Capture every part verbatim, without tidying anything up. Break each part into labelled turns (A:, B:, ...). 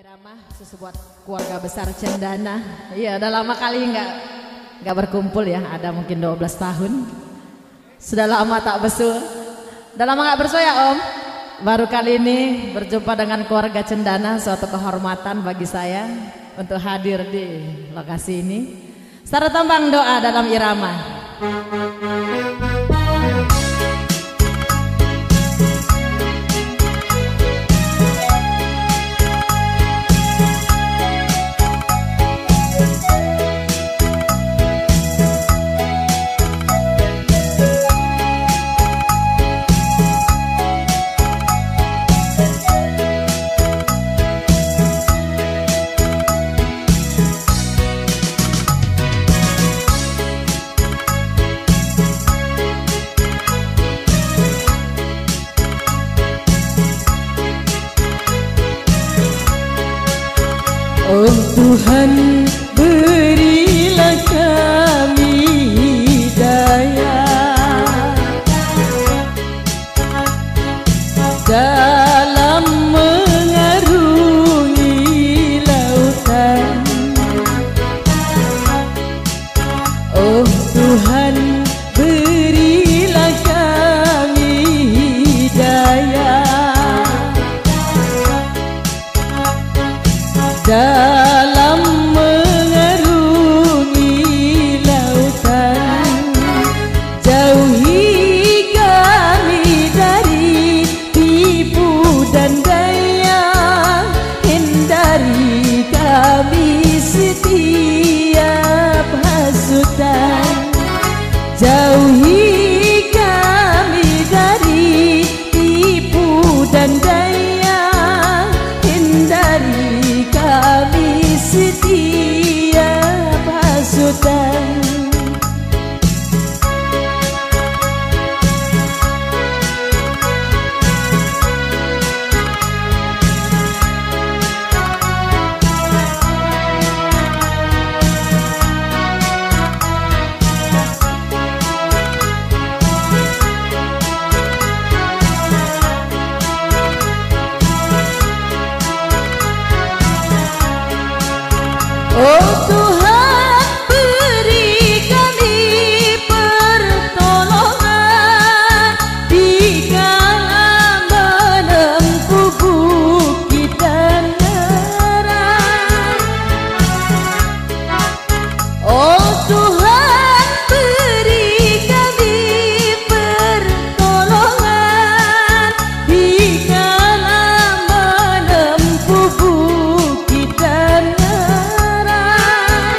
A: Irama, susu buat keluarga besar Cendana. Iya, udah lama kali nggak nggak berkumpul ya. Ada mungkin dua belas tahun. Sudah lama tak besul. Udah lama nggak bersu ya Om. Baru kali ini berjumpa dengan keluarga Cendana, suatu kehormatan bagi saya untuk hadir di lokasi ini. Secara tambang doa dalam irama.
B: Oh Tuhan, berilah kami hidayah dalam mengarungi lautan. Oh Tuhan, berilah kami hidayah dalam mengarungi lautan. Jauhi kami dari tipu dan daya, hindari kami setiap hasutan. Jauhi kami dari tipu dan daya, hindari kami setiap hasutan. Oh Tuhan, beri kami pertolongan di kala menempuh bukit dan nerang. Oh Tuhan, beri kami pertolongan di kala menempuh bukit dan nerang.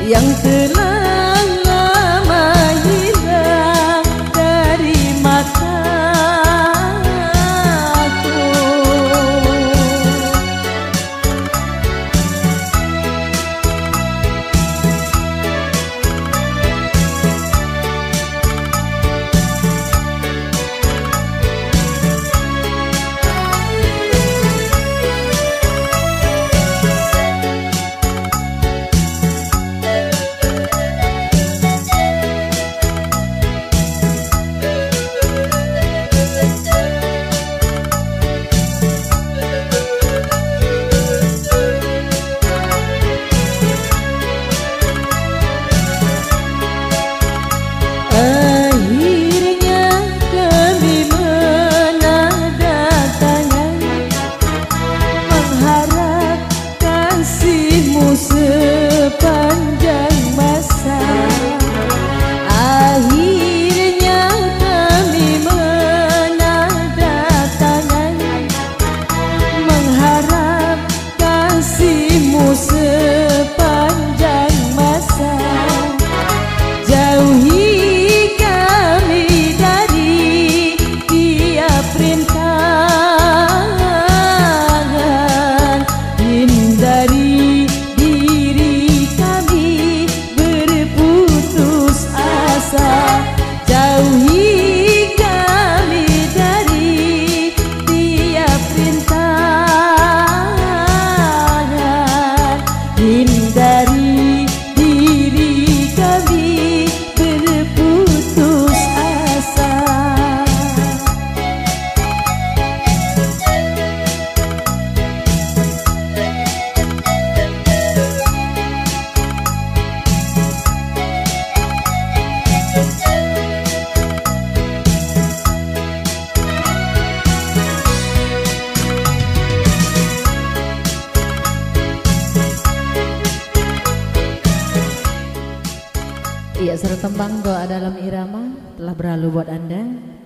B: yang telah lama hilang dari mataku. Akhirnya kami menandatangan mengharap kasihmu sepanjang masa. Akhirnya kami menandatangan mengharap kasihmu sepanjang masa. Jauhi rintangan, hindari diri kami berputus asa. Jauhi kami dari tiap rintangan, hindari diri kami berputus asa.
A: Iya, seru tembang doa dalam irama telah berlalu buat Anda.